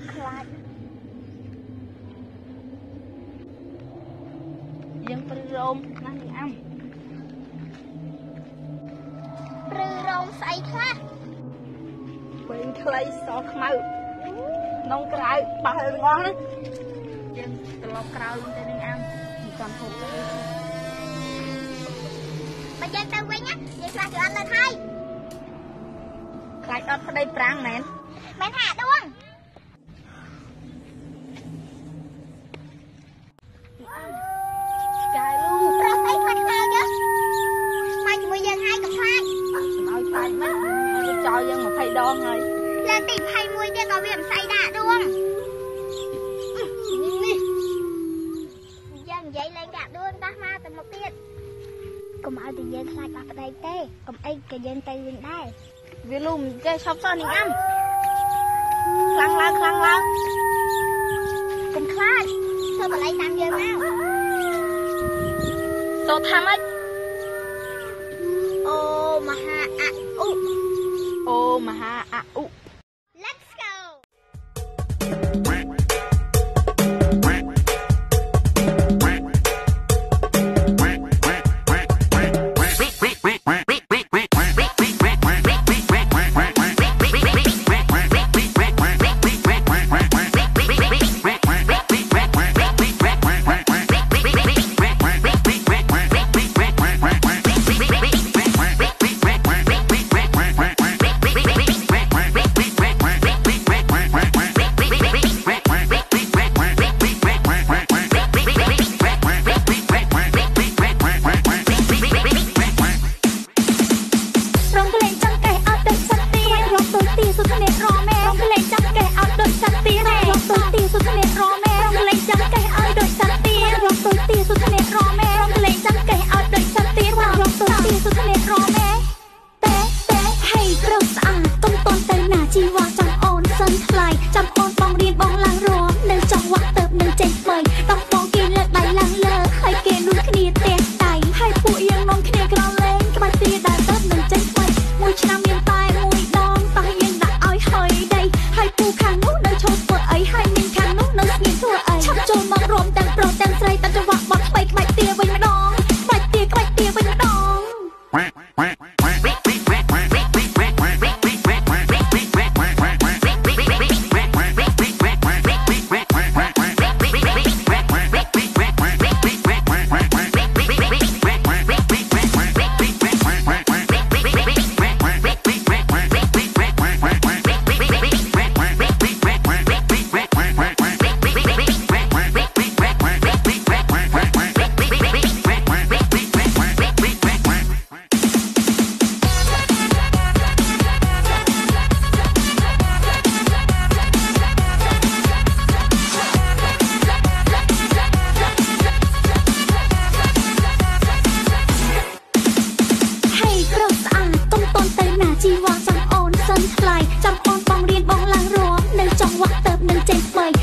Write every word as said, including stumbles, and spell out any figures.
ខ្លាចយើងព្រឺរោមណាស់នេះអាំព្រឺរោមស្អីខ្លះវែងខ្លីសខ្មៅក្នុងក្រៅបោះទាំងអស់ហ្នឹងយើងត្រឡប់ក្រៅទៅនឹងអាំមិនចាំហូបទេបើយើងទៅវិញណាយើងខ្លាចគឺអត់នៅថៃខ្លាចអត់ប្តីប្រាំងមែនមែនហាដួងកាយលូប្រុសអីខ្លាចខ្លាចយើខ្លាចជាមួយយើងហើយកុំខ្លាចឲ្យខ្លាចមកឲ្យចោលយើងยี่สิบដងហើយលើទីยี่สิบเอ็ดទៀតក៏វាមិនស្អីដែរដួងនេះយើងនិយាយលេងកាដួងដោះមកទៅមុខទៀតកុំឲ្យតែយើងខ្លាចបាក់ប្តីទេកុំអីក៏យើងទៅវិញដែរវាលូមិនចេះឈប់សោះនេះអាំខ្លាំងឡើងខ្លាំងឡើងកុំខ្លាចធ្វើបល័យតាមយើងមកសូថាម៉េចអូមហាអឧអូមហាអឧ Let's go Hãy subscribe cho kênh Ghiền Mì Gõ để không bỏ lỡ những video hấp dẫn